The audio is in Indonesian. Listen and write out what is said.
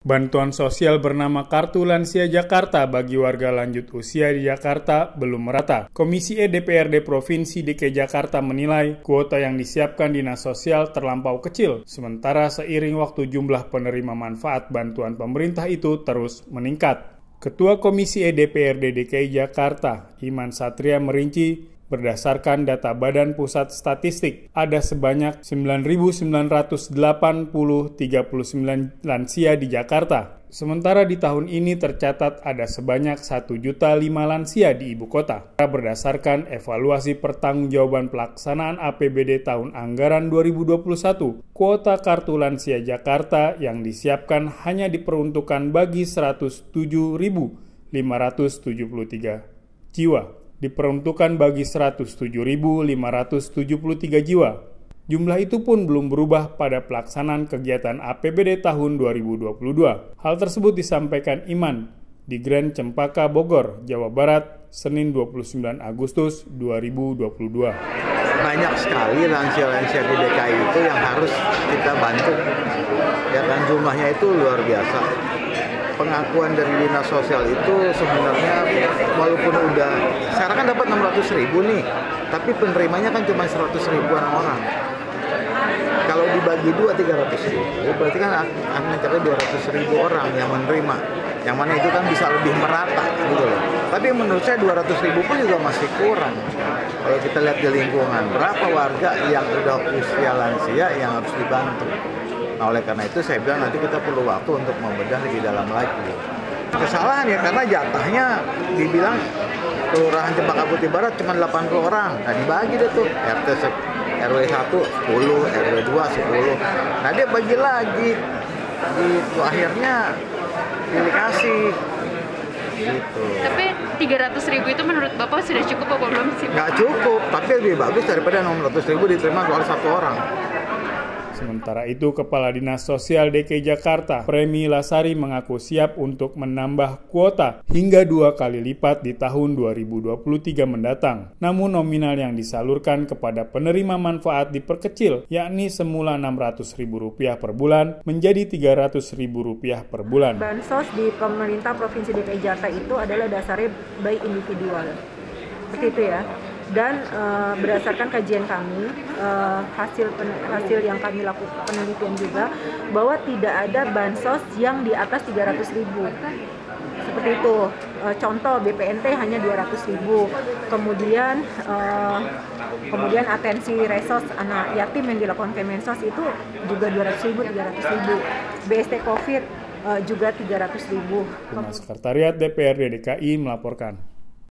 Bantuan sosial bernama Kartu Lansia Jakarta bagi warga lanjut usia di Jakarta belum merata. Komisi E DPRD Provinsi DKI Jakarta menilai kuota yang disiapkan Dinas Sosial terlampau kecil, sementara seiring waktu jumlah penerima manfaat bantuan pemerintah itu terus meningkat. Ketua Komisi E DPRD DKI Jakarta, Iman Satria merinci, berdasarkan data Badan Pusat Statistik, ada sebanyak 9.980,39 lansia di Jakarta. Sementara di tahun ini tercatat ada sebanyak 1.005.000 lansia di ibu kota. Berdasarkan evaluasi pertanggungjawaban pelaksanaan APBD tahun anggaran 2021, kuota Kartu Lansia Jakarta yang disiapkan hanya diperuntukkan bagi 107.573 jiwa. Diperuntukkan bagi 107.573 jiwa. Jumlah itu pun belum berubah pada pelaksanaan kegiatan APBD tahun 2022. Hal tersebut disampaikan Iman di Grand Cempaka Bogor, Jawa Barat, Senin 29 Agustus 2022. Banyak sekali lansia-lansia di DKI itu yang harus kita bantu. Ya kan, jumlahnya itu luar biasa. Pengakuan dari Dinas Sosial itu sebenarnya walaupun udah sekarang kan dapat 600.000 nih, tapi penerimanya kan cuma 100.000-an orang. Kalau dibagi 300.000, berarti kan akan mencapai 200.000 orang yang menerima. Yang mana itu kan bisa lebih merata gitu loh. Tapi menurut saya 200.000 pun juga masih kurang. Kalau kita lihat di lingkungan, berapa warga yang udah usia lansia yang harus dibantu. Nah, oleh karena itu saya bilang nanti kita perlu waktu untuk membedah lebih dalam lagi. Kesalahan ya karena jatahnya dibilang Kelurahan Cempaka Putih Barat cuma 80 orang. Nah dibagi deh tuh RW 1 10, RW 2 10. Nah dia bagi lagi. Gitu akhirnya pilih kasih. Gitu. Tapi 300.000 itu menurut Bapak sudah cukup apa belum sih? Nggak cukup, tapi lebih bagus daripada 600.000 diterima oleh satu orang. Sementara itu, Kepala Dinas Sosial DKI Jakarta, Premi Lasari mengaku siap untuk menambah kuota hingga 2 kali lipat di tahun 2023 mendatang. Namun nominal yang disalurkan kepada penerima manfaat diperkecil, yakni semula Rp600.000 per bulan menjadi Rp300.000 per bulan. Bansos di pemerintah Provinsi DKI Jakarta itu adalah dasarnya by individual. Seperti itu ya. Dan berdasarkan kajian kami, hasil yang kami lakukan penelitian juga, bahwa tidak ada bansos yang di atas 300.000. Seperti itu, contoh BPNT hanya 200.000, kemudian atensi resos anak yatim yang dilakukan Kemensos itu juga 200.000, 300.000, BST COVID juga 300.000. Sekretariat DPRD DKI melaporkan.